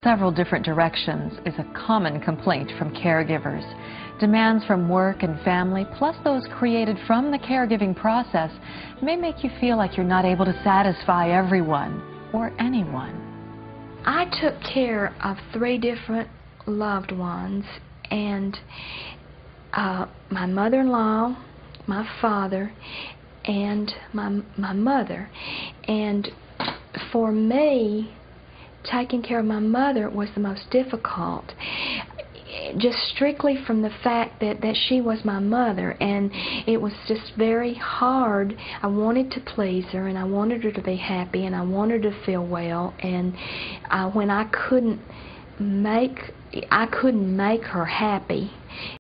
Several different directions is a common complaint from caregivers. Demands from work and family, plus those created from the caregiving process, may make you feel like you're not able to satisfy everyone or anyone. I took care of 3 different loved ones, and my mother-in-law, my father, and my mother. And for me, taking care of my mother was the most difficult, just strictly from the fact that she was my mother, and it was just very hard. I wanted to please her, and I wanted her to be happy, and I wanted her to feel well, and when I couldn't make her happy,